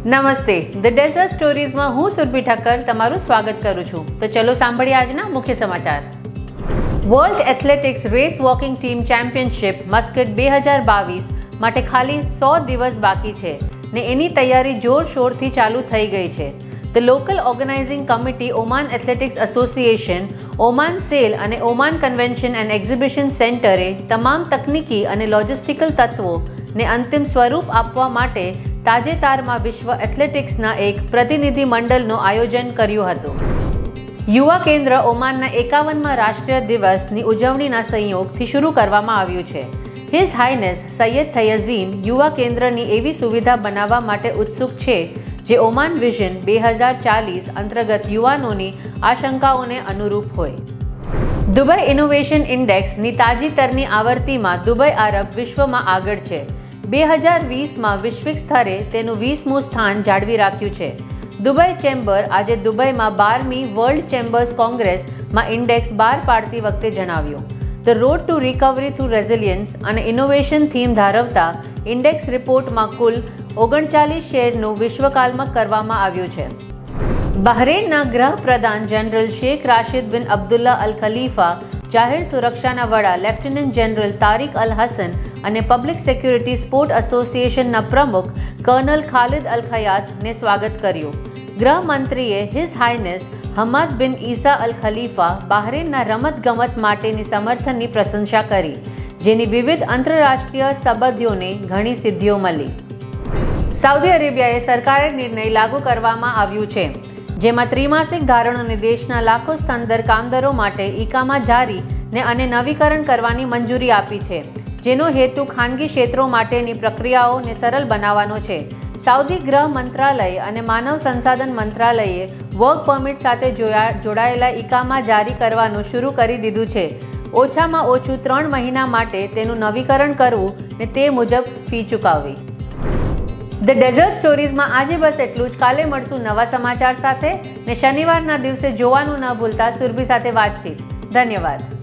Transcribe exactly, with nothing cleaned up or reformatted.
નમસ્તે, the desert સ્ટોરીઝમાં હું સુરભી ઠક્કર તમારું સ્વાગત કરું છું. તો ચલો સાંભળીએ આજના મુખ્ય સમાચાર. World athletics race walking team championship Muscat બે હજાર બાવીસ માટે ખાલી સો દિવસ બાકી છે ને એની તૈયારી જોરશોરથી ચાલુ થઈ ગઈ છે. The local organising committee Oman athletics association, Oman sail અને ઓમાન કન્વેન્શન એન્ડ એક્ઝિબિશન સેન્ટરે તમામ તકનીકી અને લોજિસ્ટિકલ તત્વોને અંતિમ સ્વરૂપ આપવા માટે તાજેતરમાં વિશ્વ એથ્લેટિક્સના એક પ્રતિનિધિ મંડળનું આયોજન કર્યું હતું. યુવા કેન્દ્ર ઓમાનના એકાવનમાં રાષ્ટ્રીય દિવસની ઉજવણીના સંયોગથી શરૂ કરવામાં આવ્યું છે. હિઝ હાઇનેસ સૈયદ થયઝીન યુવા કેન્દ્રની એવી સુવિધા બનાવવા માટે ઉત્સુક છે જે ઓમાન વિઝન બે હજાર ચાલીસ અંતર્ગત યુવાનોની આશંકાઓને અનુરૂપ હોય. દુબઈ ઇનોવેશન ઇન્ડેક્સની તાજેતરની આવૃત્તિમાં દુબઈ આરબ વિશ્વમાં આગળ છે. બે હજાર વીસમાં વૈશ્વિક સ્તરે તેનું વીસમું સ્થાન જાળવી રાખ્યું છે. દુબઈ ચેમ્બર આજે દુબઈમાં બારમી વર્લ્ડ ચેમ્બર્સ કોંગ્રેસમાં ઇન્ડેક્સ બહાર પાડતી વખતે જણાવ્યું. The road to recovery through resilience અને ઇનોવેશન થીમ ધરાવતા ઇન્ડેક્સ રિપોર્ટમાં કુલ ઓગણચાલીસ શેરનું વિશ્વકાલમાં કરવામાં આવ્યું છે. બહરેનના ગૃહ પ્રધાન જનરલ શેખ રાશિદ બિન અબ્દુલ્લા અલ ખલીફા, જાહેર સુરક્ષાના વડા lieutenant general Tariq Al Hasan અને પબ્લિક સિક્યુરિટી સ્પોર્ટ એસોસિએશનના પ્રમુખ કર્નલ ખાલિદ અલ ખયાતને સ્વાગત કર્યું. ગૃહમંત્રીએ હિઝ હાઇનેસ હમાદ બિન ઈસા અલ ખલીફા બહરેનના રમતગમત માટેની સમર્થનની પ્રશંસા કરી, જેની વિવિધ આંતરરાષ્ટ્રીય સંબંધોને ઘણી સિદ્ધિઓ મળી. સાઉદી અરેબિયાએ સરકારી નિર્ણય લાગુ કરવામાં આવ્યું છે, જેમાં ત્રિમાસિક ધારણોને દેશના લાખો સ્તનદર કામદારો માટે ઇકામા જારી ને અને નવીકરણ કરવાની મંજૂરી આપી છે, જેનો હેતુ ખાનગી ક્ષેત્રો માટેની પ્રક્રિયાઓને સરળ બનાવવાનો છે. સાઉદી ગૃહ મંત્રાલય અને માનવ સંસાધન મંત્રાલયે વર્ક પરમિટ સાથે જોડાયેલા ઇકામા જારી કરવાનું શરૂ કરી દીધું છે. ઓછામાં ઓછું ત્રણ મહિના માટે તેનું નવીકરણ કરવું ને તે મુજબ ફી ચૂકવવી. ધ ડેઝર્ટ સ્ટોરીઝમાં આજે બસ એટલું જ. કાલે મળશું નવા સમાચાર સાથે ને શનિવારના દિવસે જોવાનું ન ભૂલતા સુરભી સાથે વાતચીત. ધન્યવાદ.